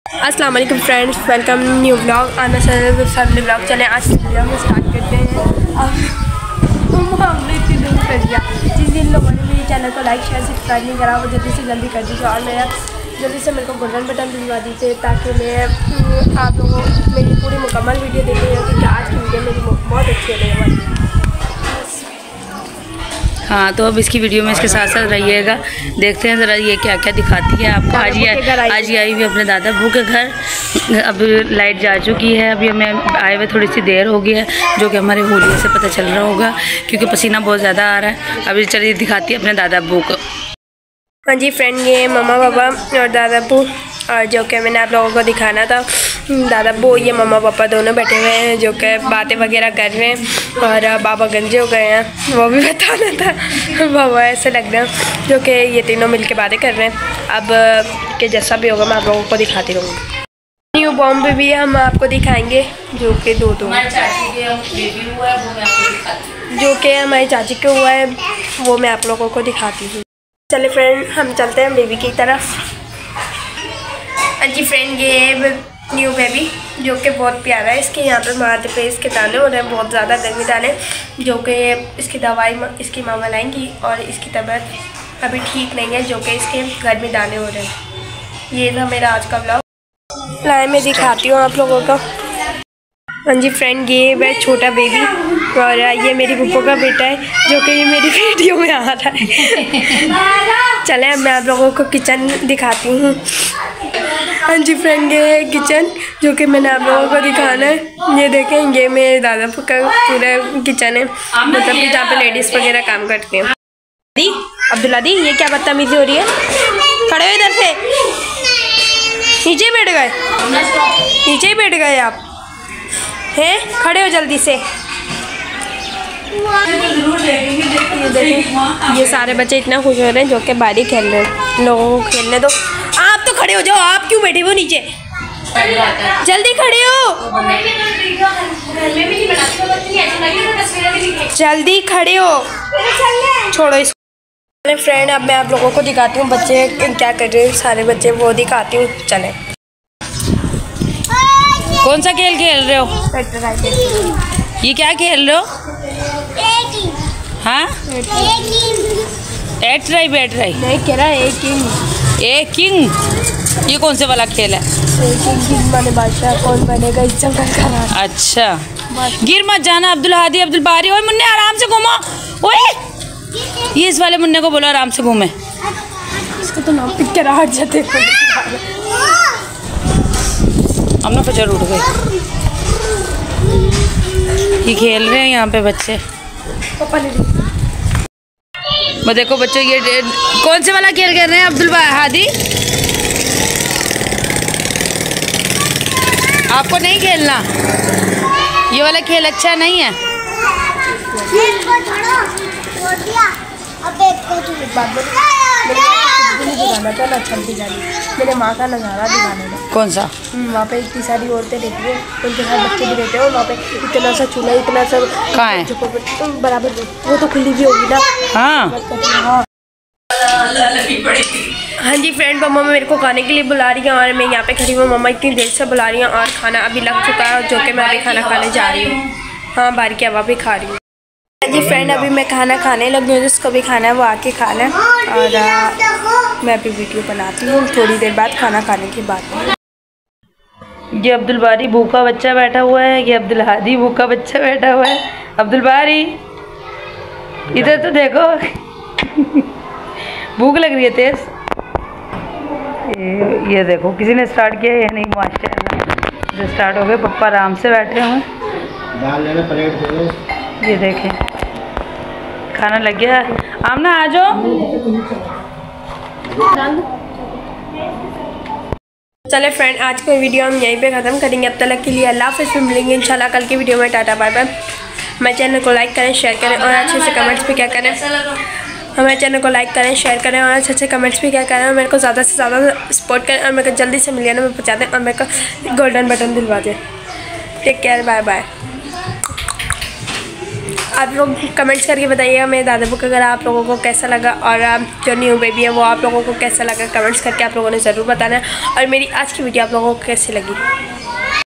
अस्सलाम वालेकुम friends, welcome new blog आना चैनल फैमिली ब्लॉग। चले आज की वीडियो में स्टार्ट करते हैं। अब हमने इतनी दूर कर दिया। जिन लोगों ने मेरे चैनल को लाइक शेयर सब्सक्राइब नहीं करा वो जल्दी से जल्दी कर दीजिए और मेरा जल्दी से मेरे को गोल्डन बटन दिलवा दीजिए ताकि मैं आप लोगों को मेरी पूरी मुकम्मल वीडियो देखनी है, क्योंकि आज की वीडियो मेरी बहुत अच्छी लगने वाली है। हाँ, तो अब इसकी वीडियो में इसके साथ साथ रहिएगा। देखते हैं ज़रा ये क्या क्या दिखाती है आपको। आज ही आई हुई अपने दादा बू के घर। अब लाइट जा चुकी है, अभी हमें आए हुए थोड़ी सी देर हो गई है, जो कि हमारे हुलिये से पता चल रहा होगा क्योंकि पसीना बहुत ज़्यादा आ रहा है। अभी चलिए दिखाती है अपने दादा बू को। हाँ जी फ्रेंड, ये मम्मा पापा और दादा बू, और जो कि मैंने आप लोगों को दिखाना था दादा बू, ये मम्मा पापा दोनों बैठे हुए हैं जो कि बातें वगैरह कर रहे हैं। और बाबा गंजे हो गए हैं, वो भी बताना था। बाबा ऐसे लग रहे हैं जो कि ये तीनों मिलके बातें कर रहे हैं। अब के जैसा भी होगा मैं आप लोगों को दिखाती रहूँगी। न्यू बॉर्न पे भी हम आपको दिखाएंगे जो कि दो जो कि हमारी चाची के हुआ है, वो मैं आप लोगों को दिखाती हूँ। चलिए फ्रेंड, हम चलते हैं बेबी की तरफ। हाँ जी फ्रेंड, ये न्यू बेबी जो कि बहुत प्यारा है। इसके यहाँ पे माथे पे इसके दाने हो रहे हैं, बहुत ज़्यादा गर्मी दाने, जो कि इसकी दवाई इसकी मामा लाएंगी और इसकी तबीयत अभी ठीक नहीं है, जो कि इसके गर्मी दाने हो रहे हैं। ये था मेरा आज का ब्लॉग। लाए मैं दिखाती हूँ आप लोगों को। हाँ जी फ्रेंड, ये वह छोटा बेबी और ये मेरी पुप्पो का बेटा है जो कि ये मेरी वीडियो में आ रहा है। चलें अब मैं आप लोगों को किचन दिखाती हूँ। हाँ जी फ्रेंड, ये है किचन जो कि मैंने आप लोगों को दिखाना है। ये देखें, ये मेरे दादा का पूरा किचन है, मतलब कि जहाँ पे लेडीज़ वगैरह काम करते हैं। दी अब्दुल्ला दी, ये क्या बदतमीजी हो रही है? खड़े हो इधर से, नीचे ही बैठ गए, नीचे ही बैठ गए आप हैं? खड़े हो जल्दी से। ये सारे बच्चे इतना खुश हो रहे हैं जो कि बाहर खेल रहे हैं। लोगों को खेलने दो, आप तो खड़े हो जाओ। आप क्यों बैठे हो नीचे? जल्दी खड़े हो, जल्दी खड़े हो, छोड़ो इसको। फ्रेंड, अब मैं आप लोगों को दिखाती हूँ बच्चे क्या कर रहे हैं। सारे बच्चे वो दिखाती हूँ। चले, कौन सा खेल खेल रहे हो? ये क्या खेल रहे हो? हाँ, एट राई बैठ राई नहीं कह रहा है किंग। ए किंग, ये कौन से वाला खेल है? किंग माने बादशाह, कौन बनेगा इस जंगल का? अच्छा, गिर मत जाना। अब्दुल हादी, अब्दुल बारी, ओए मुन्ने आराम से घूमो। ओए, ये इस वाले मुन्ने को बोलो आराम से घूमे। इसको तो नाम पिट के हट जाते। हम ना फजर उठ गए। ये खेल रहे हैं यहाँ पे बच्चे। वो देखो बच्चों, ये कौन से वाला खेल खेल रहे हैं अब्दुल हादी? आपको नहीं खेलना, ये वाला खेल अच्छा नहीं है। मेरे माँ का नज़ारा दिखाने में। कौन सा? वहाँ पे इतनी सारी औरतें रहती हैं, उनके साथ बच्चे भी रहते हैं और वहाँ पे इतना सा चूल्हा, इतना सा कहाँ है बराबर, वो तो खुली भी होगी ना। हाँ हाँ जी फ्रेंड, मम्मा मेरे को खाने के लिए बुला रही है और मैं यहाँ पे खड़ी हूँ। मम्मा इतनी देर से बुला रही हैं और खाना अभी लग चुका है, जो कि मैं अभी खाना खाने जा रही हूँ। हाँ, बाहर की हवा भी खा रही हूँ। हाँ जी फ्रेंड, अभी मैं खाना खाने लगी हूँ। जिसको भी खाना है वो आके खा लें और मैं अभी वीडियो बनाती हूँ थोड़ी देर बाद, खाना खाने के बाद। ये अब्दुल बारी भूखा बच्चा बैठा हुआ है, ये अब्दुल हादी भूखा बच्चा बैठा हुआ है। अब्दुल बारी इधर तो देखो, भूख लग रही है तेज। ये देखो, किसी ने स्टार्ट किया या नहीं? माशाल्लाह स्टार्ट हो गए। पप्पा आराम से बैठे हुए हैं। ये देखें, खाना लग गया। आमना आ जाओ। चले फ्रेंड, आज का वीडियो हम यहीं पे ख़त्म करेंगे। अब तक के लिए अल्लाह हाफ़िज़। फिर मिलेंगे इंशाल्लाह कल की वीडियो में। Tata bye bye. हमारे चैनल को लाइक करें, शेयर करें और अच्छे से कमेंट्स भी क्या करें। हमारे चैनल को लाइक करें, शेयर करें और अच्छे कमेंट्स भी क्या करें। और मेरे को ज़्यादा से ज़्यादा सपोर्ट करें और मेरे को जल्दी से मिलियन में पहुँचा दें और मेरे को गोल्डन बटन दिलवा दें। Take care, bye bye. आप लोग कमेंट्स करके बताइएगा मेरे दादाबू का घर आप लोगों को कैसा लगा, और जो न्यू बेबी है वो आप लोगों को कैसा लगा कमेंट्स करके आप लोगों ने ज़रूर बताना। और मेरी आज की वीडियो आप लोगों को कैसी लगी।